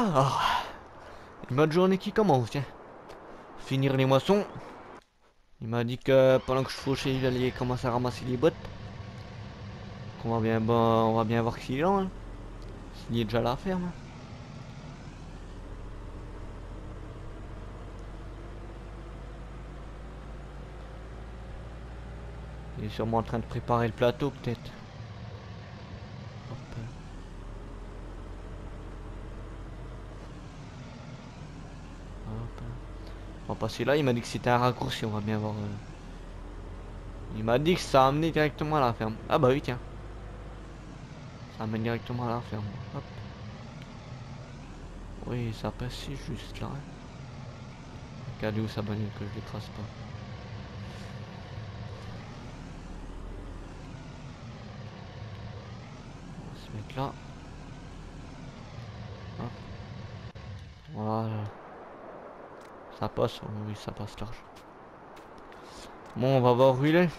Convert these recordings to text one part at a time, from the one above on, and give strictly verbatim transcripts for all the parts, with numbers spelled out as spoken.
là. Ah, une bonne journée qui commence, tiens. Finir les moissons. Il m'a dit que pendant que je fauchais, il allait commencer à ramasser les bottes. On va bien, bon, on va bien voir s'il est là, hein. S'il est déjà à la ferme. Il est sûrement en train de préparer le plateau, peut-être. Hop. Hop. On va passer là, il m'a dit que c'était un raccourci, on va bien voir. euh. Il m'a dit que ça amenait directement à la ferme. Ah bah oui, tiens. Ça amène directement à la ferme. Hop. Oui, ça passe si juste là. Regardez où ça bagnole que je l'écrase pas. On va se mettre là. Hop. Voilà. Ça passe, oh oui, ça passe large. Bon, on va voir où il est.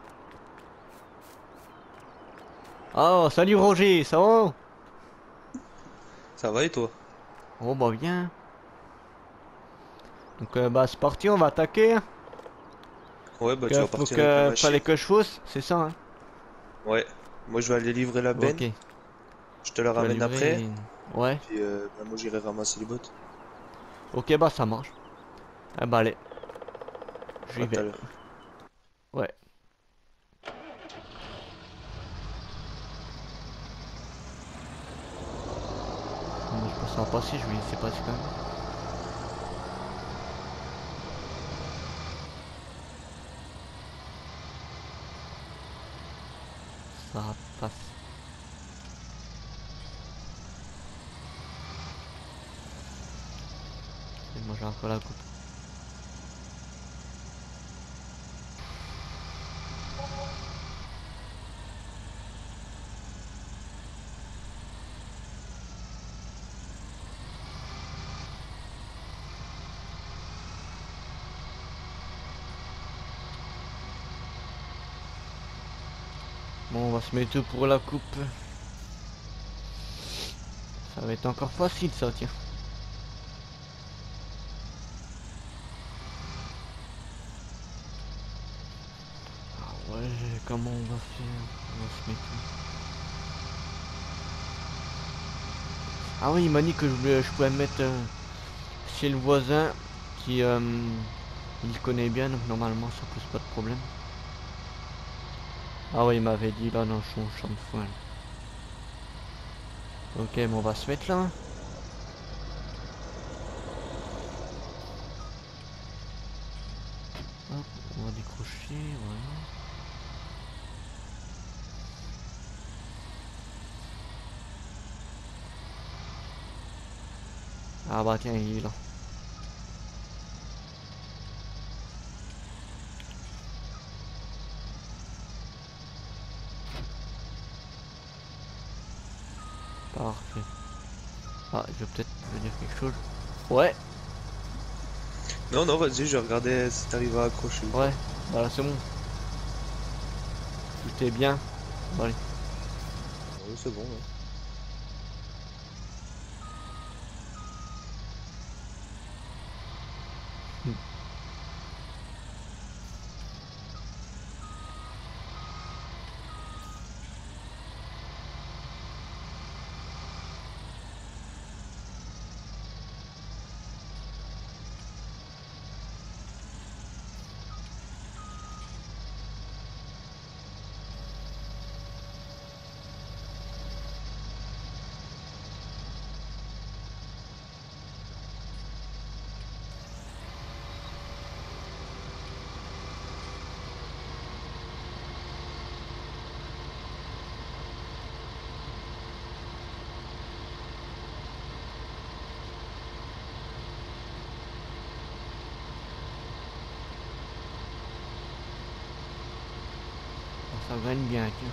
Oh, salut Roger, ça va? Ça va et toi? Oh bah bien. Donc euh, bah c'est parti, on va attaquer, hein. Ouais, bah tu Que vas faut partir avec la que machine. fallait que je fausse, c'est ça, hein. Ouais. Moi je vais aller livrer la benne. Ok, Je te la tu vas ramène après. livrer. Ouais. Puis euh, bah, moi j'irai ramasser les bottes. Ok bah ça marche. Eh bah allez, j'y À tout à vais. l'heure. Ouais. Moi, je pense que ça va passer, je vais laisser passer quand même. Ça passe. Et moi j'ai encore la coupe. Bon, on va se mettre pour la coupe. Ça va être encore facile ça, tiens. Ah ouais, comment on va faire? On va se mettre où? Ah oui, il m'a dit que je, voulais- je pouvais me mettre euh, chez le voisin qui euh, il connaît bien, donc normalement ça pose pas de problème. Ah oui, il m'avait dit là dans son champ de foin. Ok, mais on va se mettre là, hein. Hop, on va décrocher, voilà. Ah bah tiens, il est là. Parfait. Ah, je vais peut-être me dire quelque chose. Ouais, Non, non, vas-y, je regardais si t'arrives à accrocher ou ouais, pas. voilà, c'est bon. Tout est bien. Bon, allez. Ouais, c'est bon, ouais. Ça gagne bien, tiens.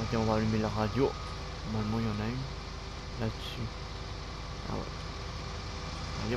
Ok, on va allumer la radio. Normalement il y en a une là-dessus. Ah ouais. Allez, hop.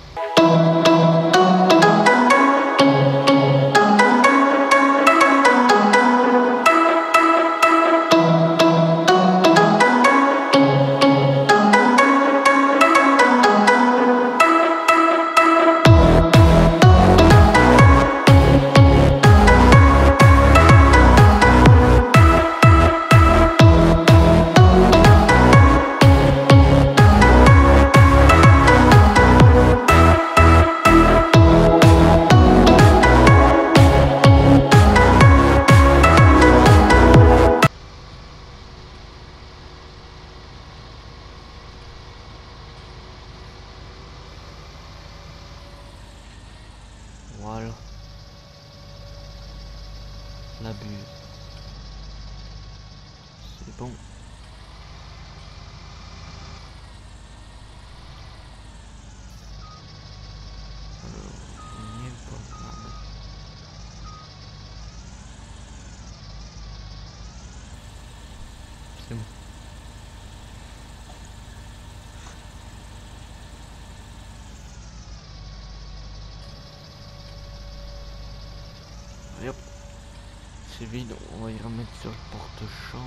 Voilà. La buse. C'est bon. Alors, on n'y est pas. Ah, c'est bon. Allez hop. C'est vide, on va y remettre sur le porte-champ.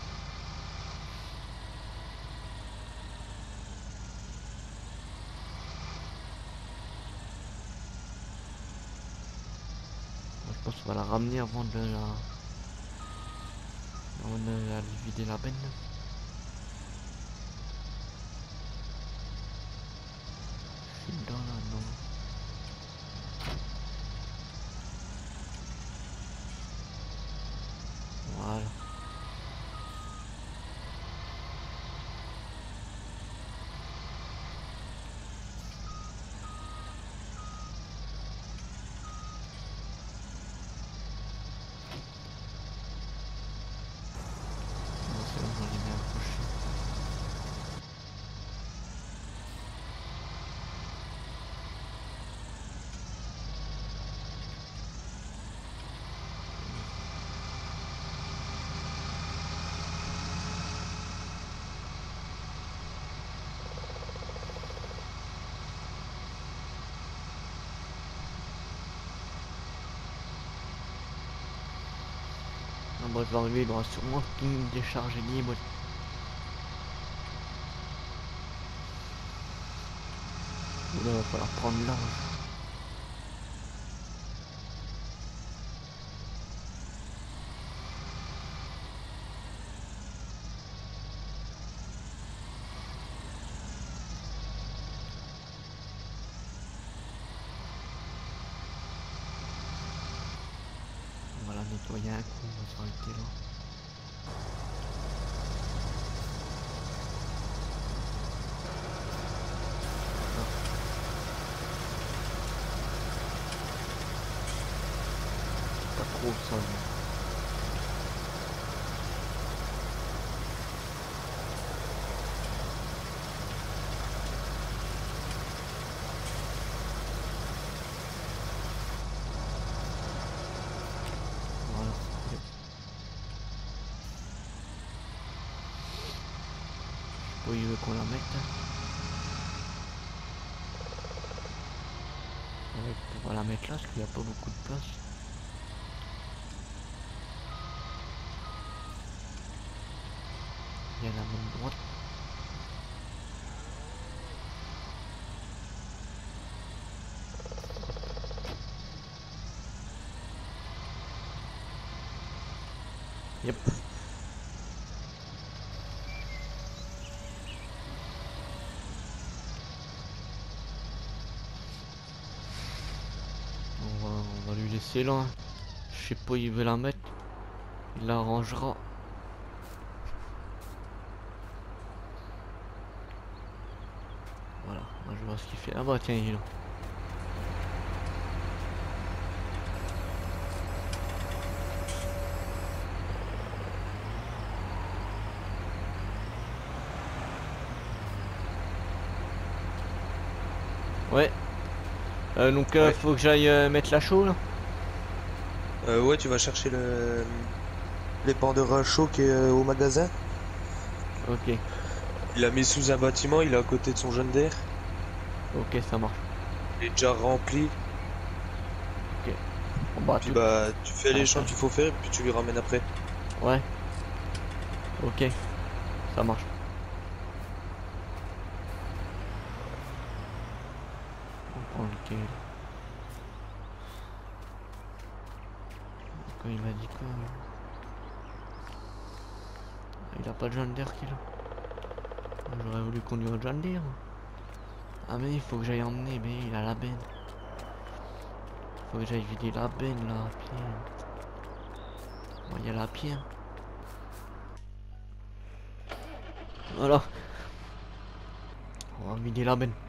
Je pense qu'on va la ramener avant de la... avant de la vider la benne. Je suis dans la... non. Voilà. Bon, c'est bon, on les met accrochés. Ah, bon, je vais arriver, il aura sûrement tout décharger libre. Là, il va falloir prendre large. On va la nettoyer un coup, on va s'arrêter là. Pas trop ça. Mais... voilà. Je sais pas où il veut qu'on la mette. Ouais, on va la mettre là parce qu'il n'y a pas beaucoup de place. Il y a la main droite. Yep. On va, on va lui laisser là. Je sais pas où il veut la mettre. Il l'arrangera. Voilà, moi je vois ce qu'il fait. Ah bah tiens, il est là. Ouais. Euh, donc euh, Ouais. faut que j'aille euh, mettre la chaux là. Euh, ouais, tu vas chercher le... l'épandeur à chaud qui est euh, au magasin. Ok, Il l'a mis sous un bâtiment, il est à côté de son jaune d'air. ok, ça marche. Il est déjà rempli. Ok. Bon bah Puis tout. bah, tu fais les Ah, champs ça. qu'il faut faire et puis tu lui ramènes après. Ouais. Ok, ça marche. On prend lequel? Quand il m'a dit quoi? Il a pas de John Deere qu'il a. J'aurais voulu conduire un John Deere. Ah mais il faut que j'aille emmener, mais il a la benne. Faut que j'aille vider la benne là à pied. On va y aller à pied. Voilà. On va vider la benne.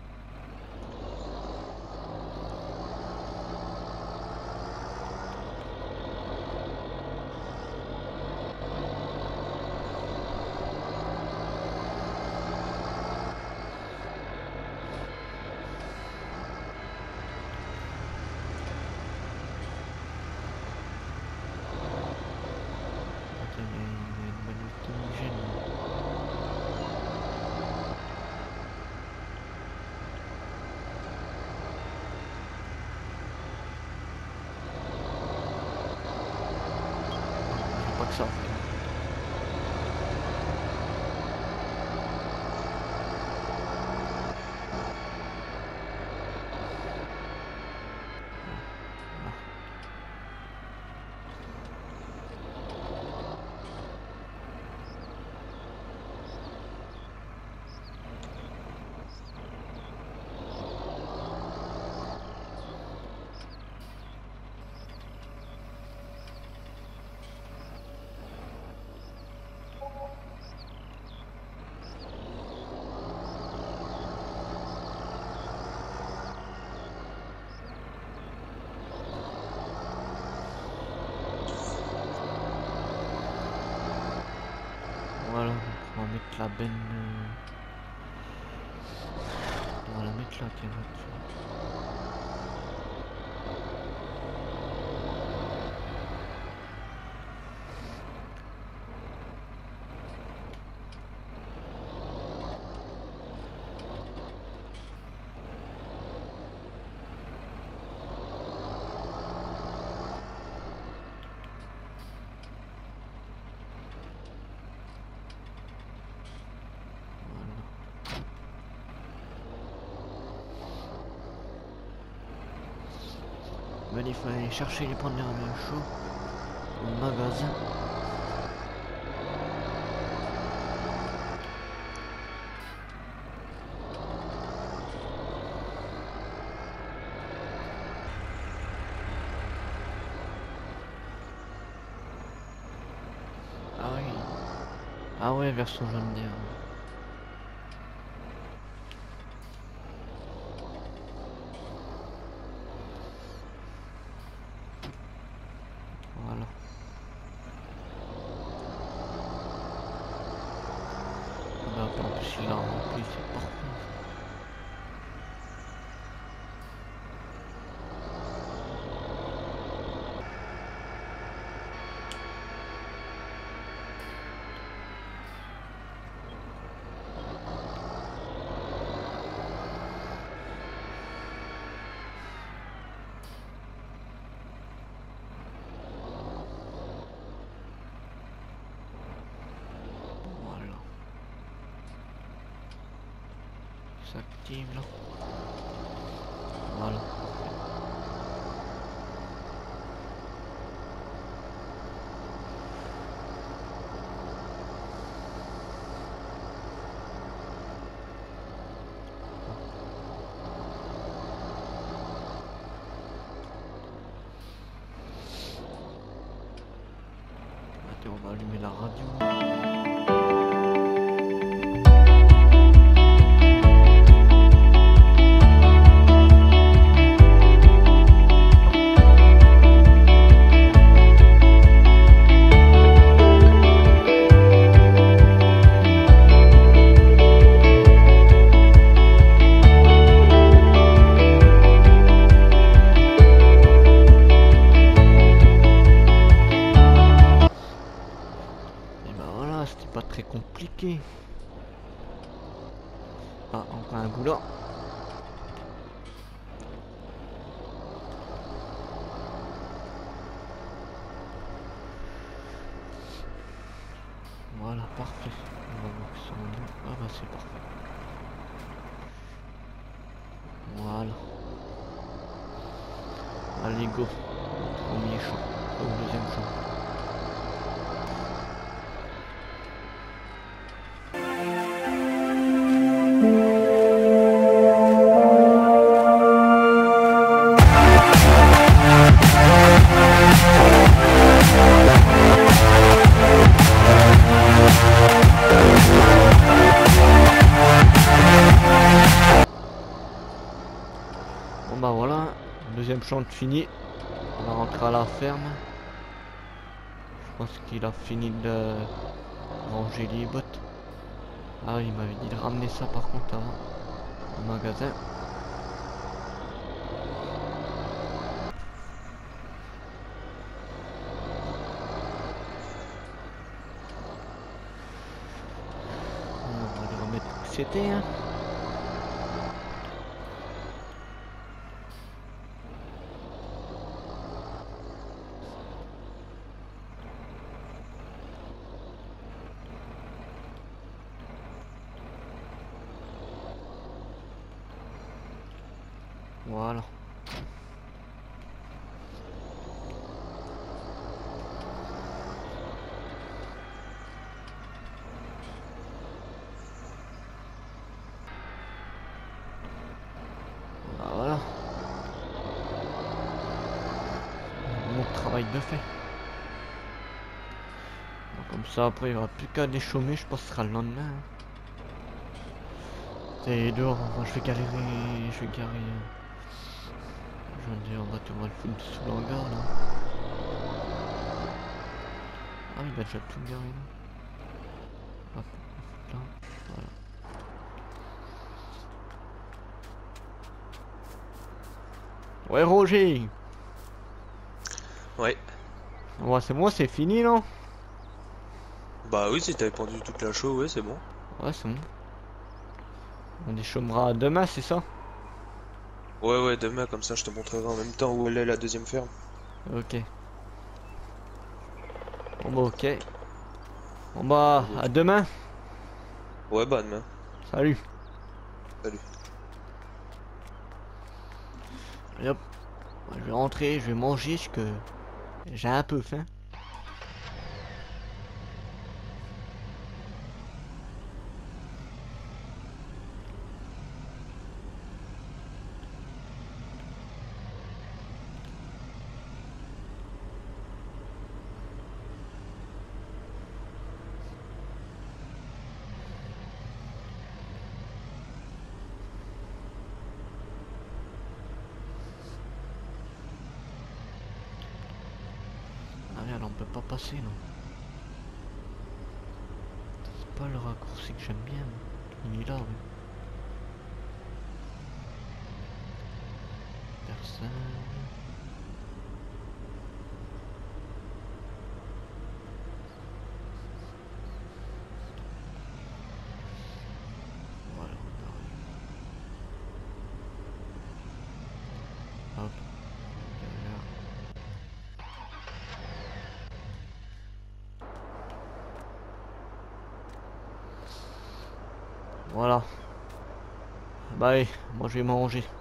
Attends, il y a une, une bagnole qui me gêne. J'ai pas que ça en fait. Voilà, donc on va mettre la benne. euh, On va la mettre là, tiens, là-dessus. Mais il faut aller chercher les premières bien chauds au magasin. Ah oui. Ah ouais, version jaune d'air. Voilà. Ah bah, en plus il l'a rempli, c'est parfait. Voilà. Ça active là. Voilà. Attends, on va allumer la radio. compliqué. Ah, encore un bout là. Voilà, parfait. On va voir que ça en est. Ah bah c'est parfait. Voilà. Allez go. Premier champ. Au deuxième champ. Bon bah voilà, deuxième champ fini. On va rentrer à la ferme. Je pense qu'il a fini de ranger les bottes. Ah, il m'avait dit de ramener ça par contre avant au magasin. On va lui remettre où c'était, hein. Voilà. Voilà, voilà. Mon travail de fait. Bon, comme ça après il n'y aura plus qu'à déchaumer, je pense que ce sera le lendemain. Hein. Et dehors, moi je vais galérer, je vais garer. Je veux dire, on va tout le foutre sous l'hangar là. Ah, il a déjà tout garé là. Hop, là, voilà. Ouais, Roger. Ouais. Ouais, c'est moi, c'est fini non? Bah oui, si t'avais pendu toute la chaux, ouais, c'est bon. Ouais, c'est bon. On déchaumera demain, c'est ça? Ouais, ouais, demain, comme ça, je te montrerai en même temps où elle est la deuxième ferme. Ok. Bon bah ok. Bon bah, à demain. Ouais, bah demain. Salut. Salut. Allez hop. Je vais rentrer, je vais manger, parce que j'ai un peu faim. Ah merde, on peut pas passer non. C'est pas le raccourci que j'aime bien. Il est là, oui. Personne. Voilà, on arrive. Hop. Derrière. Voilà. Bah allez, moi je vais manger.